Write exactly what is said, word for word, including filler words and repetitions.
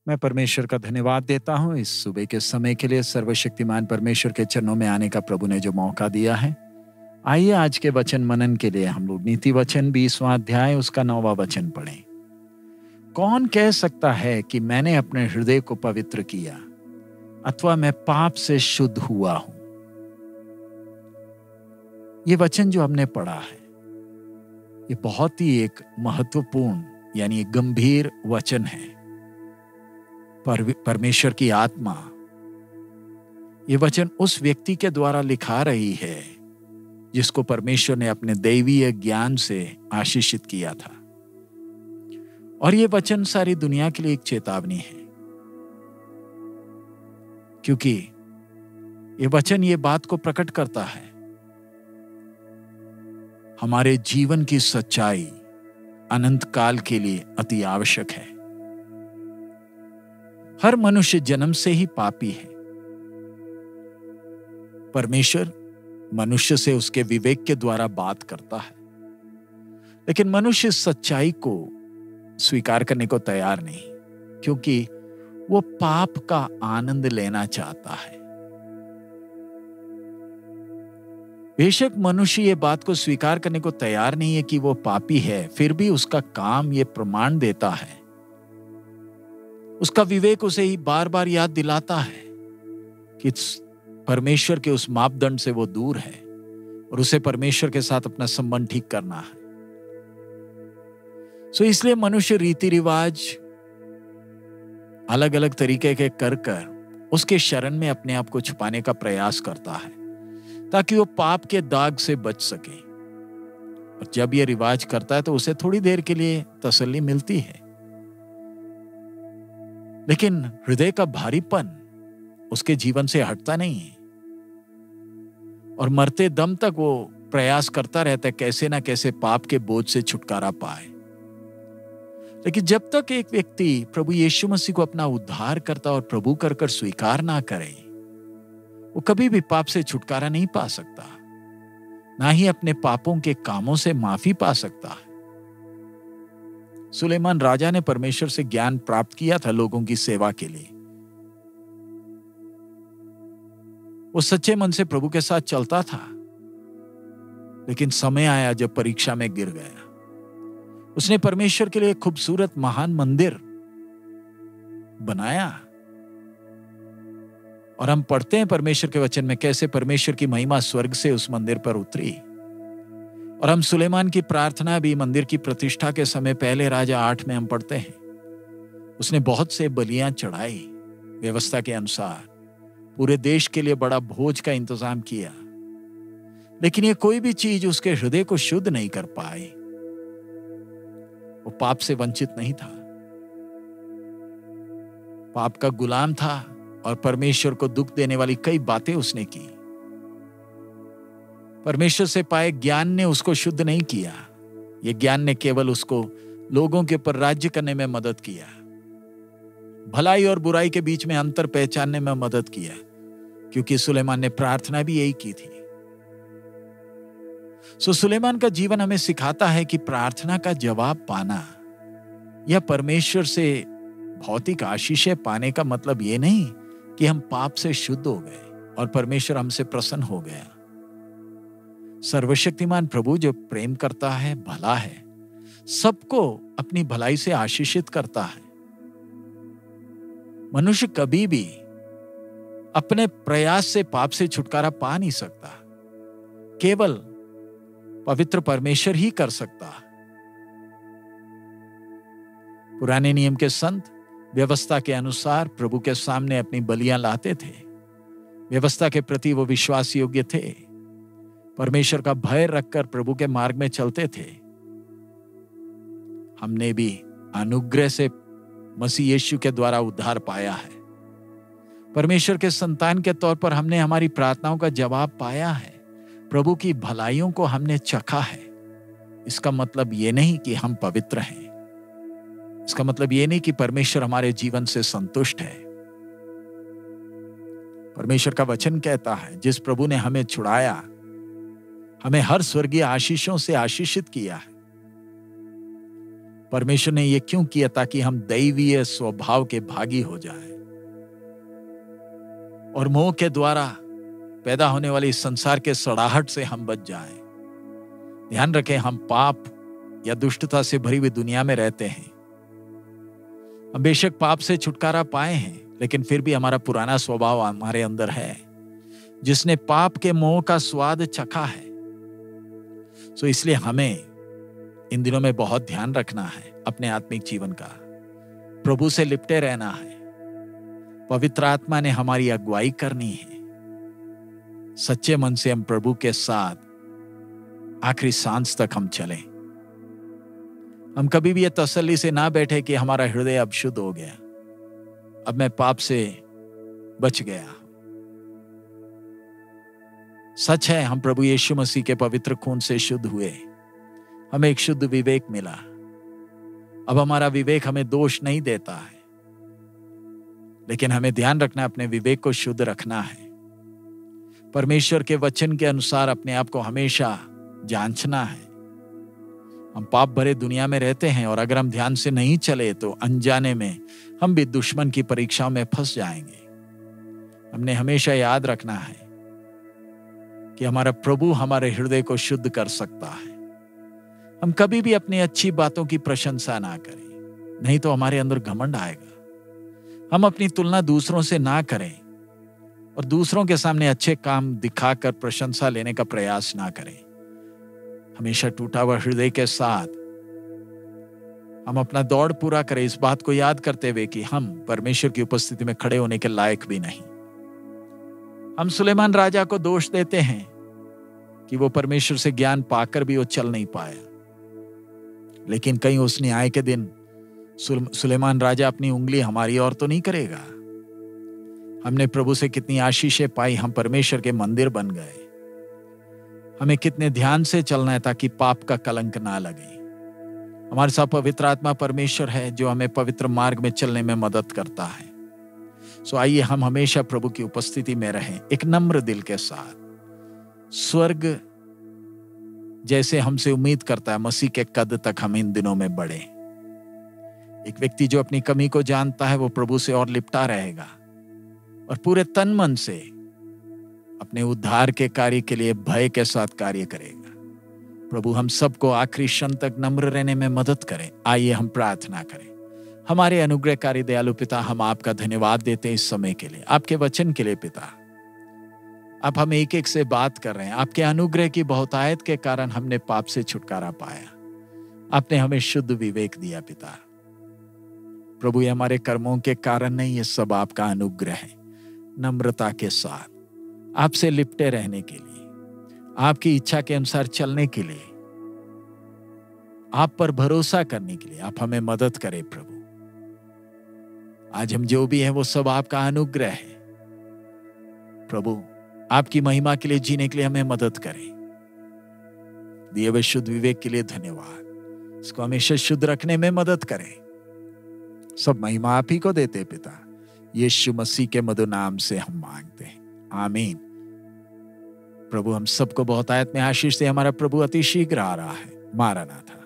मैं परमेश्वर का धन्यवाद देता हूँ इस सुबह के समय के लिए। सर्वशक्तिमान परमेश्वर के चरणों में आने का प्रभु ने जो मौका दिया है। आइए आज के वचन मनन के लिए हम लोग नीति वचन बीसवां अध्याय उसका नौवां वचन पढ़ें। कौन कह सकता है कि मैंने अपने हृदय को पवित्र किया अथवा मैं पाप से शुद्ध हुआ हूं। ये वचन जो हमने पढ़ा है ये बहुत ही एक महत्वपूर्ण यानी एक गंभीर वचन है। पर, परमेश्वर की आत्मा ये वचन उस व्यक्ति के द्वारा लिखा रही है जिसको परमेश्वर ने अपने दैवीय ज्ञान से आशीषित किया था। और ये वचन सारी दुनिया के लिए एक चेतावनी है, क्योंकि ये वचन ये बात को प्रकट करता है हमारे जीवन की सच्चाई अनंत काल के लिए अति आवश्यक है। हर मनुष्य जन्म से ही पापी है। परमेश्वर मनुष्य से उसके विवेक के द्वारा बात करता है, लेकिन मनुष्य सच्चाई को स्वीकार करने को तैयार नहीं, क्योंकि वो पाप का आनंद लेना चाहता है। बेशक मनुष्य ये बात को स्वीकार करने को तैयार नहीं है कि वो पापी है, फिर भी उसका काम ये प्रमाण देता है। उसका विवेक उसे ही बार बार याद दिलाता है कि परमेश्वर के उस मापदंड से वो दूर है और उसे परमेश्वर के साथ अपना संबंध ठीक करना है। सो इसलिए मनुष्य रीति रिवाज अलग अलग तरीके के कर कर उसके शरण में अपने आप को छुपाने का प्रयास करता है ताकि वो पाप के दाग से बच सके। और जब ये रिवाज करता है तो उसे थोड़ी देर के लिए तसल्ली मिलती है, लेकिन हृदय का भारीपन उसके जीवन से हटता नहीं है और मरते दम तक वो प्रयास करता रहता है कैसे ना कैसे पाप के बोझ से छुटकारा पाए। लेकिन जब तक एक व्यक्ति प्रभु यीशु मसीह को अपना उद्धार करता और प्रभु कर कर स्वीकार ना करे, वो कभी भी पाप से छुटकारा नहीं पा सकता, ना ही अपने पापों के कामों से माफी पा सकता है। सुलेमान राजा ने परमेश्वर से ज्ञान प्राप्त किया था लोगों की सेवा के लिए। वो सच्चे मन से प्रभु के साथ चलता था, लेकिन समय आया जब परीक्षा में गिर गया। उसने परमेश्वर के लिए एक खूबसूरत महान मंदिर बनाया और हम पढ़ते हैं परमेश्वर के वचन में कैसे परमेश्वर की महिमा स्वर्ग से उस मंदिर पर उतरी। और हम सुलेमान की प्रार्थना भी मंदिर की प्रतिष्ठा के समय पहले राजा आठ में हम पढ़ते हैं, उसने बहुत से बलियां चढ़ाई व्यवस्था के अनुसार, पूरे देश के लिए बड़ा भोज का इंतजाम किया, लेकिन ये कोई भी चीज उसके हृदय को शुद्ध नहीं कर पाई। वो पाप से वंचित नहीं था, पाप का गुलाम था और परमेश्वर को दुख देने वाली कई बातें उसने की। परमेश्वर से पाए ज्ञान ने उसको शुद्ध नहीं किया। ये ज्ञान ने केवल उसको लोगों के ऊपर राज्य करने में मदद किया, भलाई और बुराई के बीच में अंतर पहचानने में मदद किया, क्योंकि सुलेमान ने प्रार्थना भी यही की थी। सो सुलेमान का जीवन हमें सिखाता है कि प्रार्थना का जवाब पाना या परमेश्वर से भौतिक आशीषें पाने का मतलब ये नहीं कि हम पाप से शुद्ध हो गए और परमेश्वर हमसे प्रसन्न हो गया। सर्वशक्तिमान प्रभु जो प्रेम करता है, भला है, सबको अपनी भलाई से आशीषित करता है। मनुष्य कभी भी अपने प्रयास से पाप से छुटकारा पा नहीं सकता, केवल पवित्र परमेश्वर ही कर सकता। पुराने नियम के संत व्यवस्था के अनुसार प्रभु के सामने अपनी बलियां लाते थे। व्यवस्था के प्रति वो विश्वास योग्य थे, परमेश्वर का भय रखकर प्रभु के मार्ग में चलते थे। हमने भी अनुग्रह से मसीह यीशु के द्वारा उद्धार पाया है। परमेश्वर के संतान के तौर पर हमने हमारी प्रार्थनाओं का जवाब पाया है। प्रभु की भलाइयों को हमने चखा है। इसका मतलब यह नहीं कि हम पवित्र हैं, इसका मतलब यह नहीं कि परमेश्वर हमारे जीवन से संतुष्ट है। परमेश्वर का वचन कहता है जिस प्रभु ने हमें छुड़ाया, हमें हर स्वर्गीय आशीषों से आशीषित किया है। परमेश्वर ने यह क्यों किया? ताकि हम दैवीय स्वभाव के भागी हो जाएं और मोह के द्वारा पैदा होने वाली संसार के सड़ाहट से हम बच जाएं। ध्यान रखें, हम पाप या दुष्टता से भरी हुई दुनिया में रहते हैं। हम बेशक पाप से छुटकारा पाए हैं, लेकिन फिर भी हमारा पुराना स्वभाव हमारे अंदर है, जिसने पाप के मोह का स्वाद चखा है। सो इसलिए हमें इन दिनों में बहुत ध्यान रखना है अपने आत्मिक जीवन का, प्रभु से लिपटे रहना है। पवित्र आत्मा ने हमारी अगुवाई करनी है। सच्चे मन से हम प्रभु के साथ आखिरी सांस तक हम चलें। हम कभी भी ये तसल्ली से ना बैठे कि हमारा हृदय अब शुद्ध हो गया, अब मैं पाप से बच गया। सच है, हम प्रभु यीशु मसीह के पवित्र खून से शुद्ध हुए, हमें एक शुद्ध विवेक मिला। अब हमारा विवेक हमें दोष नहीं देता है, लेकिन हमें ध्यान रखना है, अपने विवेक को शुद्ध रखना है। परमेश्वर के वचन के अनुसार अपने आप को हमेशा जांचना है। हम पाप भरे दुनिया में रहते हैं और अगर हम ध्यान से नहीं चले तो अनजाने में हम भी दुश्मन की परीक्षाओं में फंस जाएंगे। हमने हमेशा याद रखना है कि हमारा प्रभु हमारे हृदय को शुद्ध कर सकता है। हम कभी भी अपनी अच्छी बातों की प्रशंसा ना करें, नहीं तो हमारे अंदर घमंड आएगा। हम अपनी तुलना दूसरों से ना करें और दूसरों के सामने अच्छे काम दिखाकर प्रशंसा लेने का प्रयास ना करें। हमेशा टूटा हुआ हृदय के साथ हम अपना दौड़ पूरा करें, इस बात को याद करते हुए कि हम परमेश्वर की उपस्थिति में खड़े होने के लायक भी नहीं। हम सुलेमान राजा को दोष देते हैं कि वो परमेश्वर से ज्ञान पाकर भी वो चल नहीं पाया, लेकिन कहीं उस न्याय के दिन सुलेमान राजा अपनी उंगली हमारी ओर तो नहीं करेगा। हमने प्रभु से कितनी आशीषें पाई, हम परमेश्वर के मंदिर बन गए। हमें कितने ध्यान से चलना है ताकि पाप का कलंक ना लगे। हमारे साथ पवित्र आत्मा परमेश्वर है जो हमें पवित्र मार्ग में चलने में मदद करता है। सो आइए हम हमेशा प्रभु की उपस्थिति में रहें, एक नम्र दिल के साथ। स्वर्ग जैसे हमसे उम्मीद करता है, मसीह के कद तक हम इन दिनों में बढ़े। एक व्यक्ति जो अपनी कमी को जानता है वो प्रभु से और लिपटा रहेगा और पूरे तन मन से अपने उद्धार के कार्य के लिए भय के साथ कार्य करेगा। प्रभु हम सबको आखिरी क्षण तक नम्र रहने में मदद करें। आइए हम प्रार्थना करें। हमारे अनुग्रहकारी दयालु पिता, हम आपका धन्यवाद देते हैं इस समय के लिए, आपके वचन के लिए। पिता, आप हम एक एक से बात कर रहे हैं। आपके अनुग्रह की बहुतायत के कारण हमने पाप से छुटकारा पाया। आपने हमें शुद्ध विवेक दिया पिता। प्रभु, ये हमारे कर्मों के कारण नहीं, ये सब आपका अनुग्रह है। नम्रता के साथ आपसे लिपटे रहने के लिए, आपकी इच्छा के अनुसार चलने के लिए, आप पर भरोसा करने के लिए आप हमें मदद करें प्रभु। आज हम जो भी हैं वो सब आपका अनुग्रह है। प्रभु, आपकी महिमा के लिए जीने के लिए हमें मदद करें। दिए हुए शुद्ध विवेक के लिए धन्यवाद। इसको हमेशा शुद्ध रखने में मदद करें। सब महिमा आप ही को देते पिता, यीशु मसीह के मधुर नाम से हम मांगते हैं, आमीन। प्रभु हम सबको बहुत आयत में आशीष से। हमारा प्रभु अति शीघ्र आ रहा है। मारा ना था।